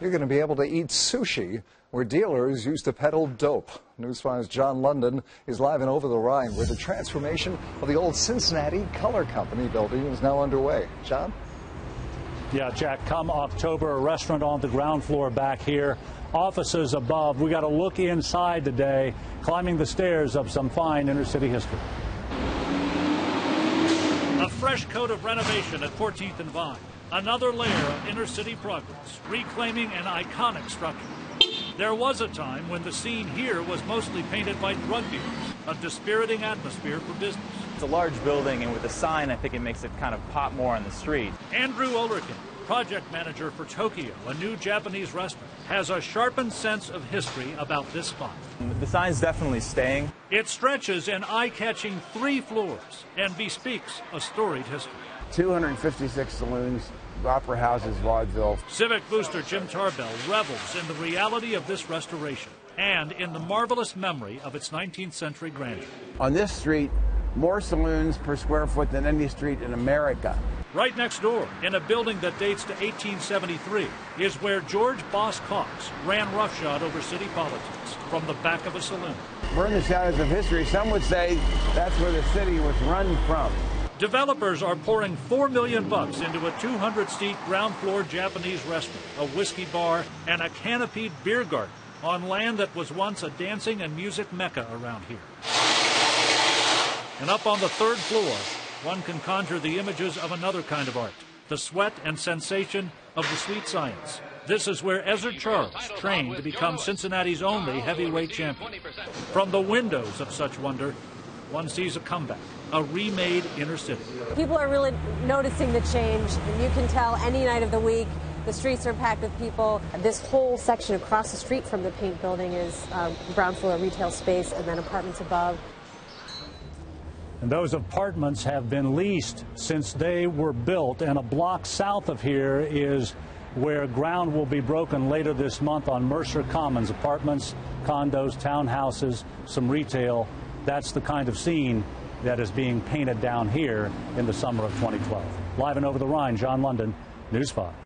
You're going to be able to eat sushi where dealers used to peddle dope. News 5's John London is live in Over-the-Rhine, where the transformation of the old Cincinnati Color Company building is now underway. John? Yeah, Jack, come October, a restaurant on the ground floor back here, offices above. We got to look inside today, climbing the stairs of some fine inner-city history. A fresh coat of renovation at 14th and Vine. Another layer of inner-city progress, reclaiming an iconic structure. There was a time when the scene here was mostly painted by drug dealers, a dispiriting atmosphere for business. It's a large building, and with the sign, I think it makes it kind of pop more on the street. Andrew Ulriken, project manager for Tokyo, a new Japanese restaurant, has a sharpened sense of history about this spot. The sign's definitely staying. It stretches an eye-catching 3 floors and bespeaks a storied history. 256 saloons, opera houses, vaudeville. Civic booster Jim Tarbell revels in the reality of this restoration and in the marvelous memory of its 19th century grandeur. On this street, more saloons per square foot than any street in America. Right next door, in a building that dates to 1873, is where George Boss Cox ran roughshod over city politics from the back of a saloon. We're in the shadows of history. Some would say that's where the city was run from. Developers are pouring $4 million into a 200-seat ground floor Japanese restaurant, a whiskey bar, and a canopied beer garden on land that was once a dancing and music mecca around here. And up on the 3rd floor, one can conjure the images of another kind of art, the sweat and sensation of the sweet science. This is where Ezra Charles trained to become Cincinnati's only heavyweight champion. From the windows of such wonder, one sees a comeback, a remade inner city. People are really noticing the change, and you can tell any night of the week the streets are packed with people. This whole section across the street from the paint building is ground floor retail space and then apartments above. And those apartments have been leased since they were built, and a block south of here is where ground will be broken later this month on Mercer Commons. Apartments, condos, townhouses, some retail. That's the kind of scene that is being painted down here in the summer of 2012. Live and Over the Rhine, John London, News 5.